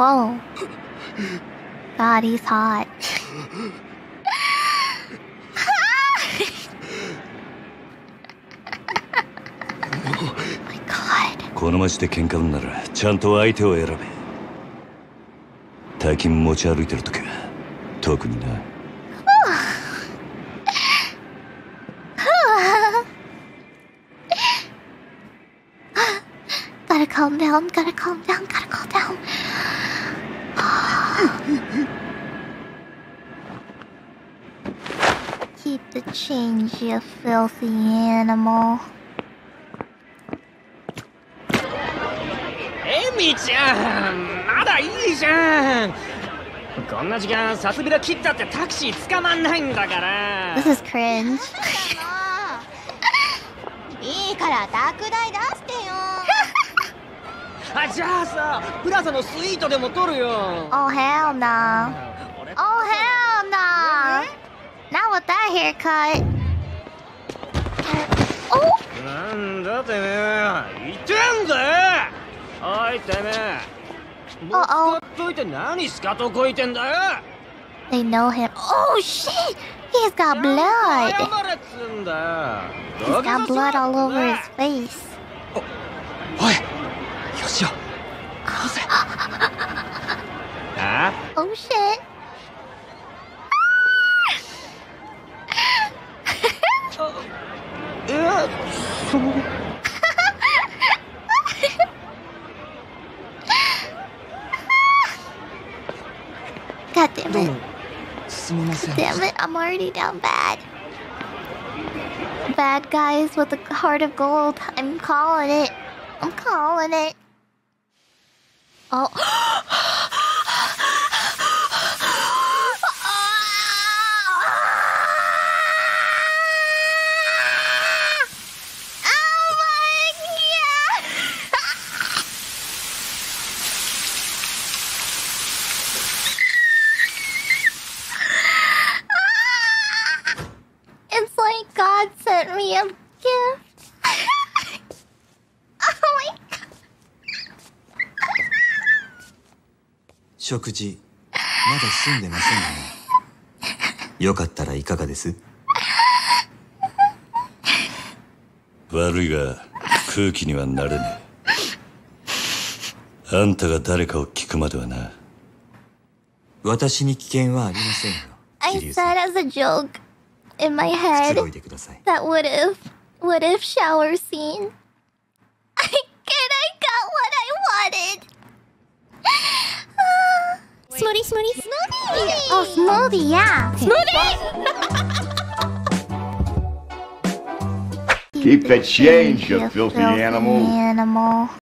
Whoa. God, he's hot. Oh my god. この街で喧嘩売んならちゃんと相手を選べ。大金持ち歩いてる時は特にな。 Gotta calm down, gotta calm down, gotta calm down. Keep the change, you filthy animal. エミちゃん、まだいいじゃん。こんな時間さすびら切ったってタクシー捕まんないんだから。 This is cringe. いいから宅代出してよ。 あ、じゃあさ、プラザのスイートでも取るよ。 Oh hell no. Oh hell no. Not with that haircut. Oh. なんだてめえ、言ってんだよ。おいてめえ。もう使っといて何スカトこいてんだよ。 They know him. Oh shit! He's got blood. 謝れっつんだよ。 He's got blood all over his face. おい、よしよ。あ Oh shit. その God damn どう it. もすみません。 Damn it, I'm already down bad. Bad guys with a heart of gold. I'm calling it. I'm calling it. Oh. Oh my god. It's like God sent me a gift. Oh my god. 食事まだ済んでませんね。よかったらいかがです？ 悪いが空気にはなれねえ。あんたが誰かを聞くまではな。 私に危険はありませんよ。 I 桐生さ said ん、 as a joke in my く head つろいでください。 that what if shower scene. I got what I wanted. Smoothie, smoothie, smoothie. Oh, smoothie, yeah. Keep the change, you filthy animal. Animal.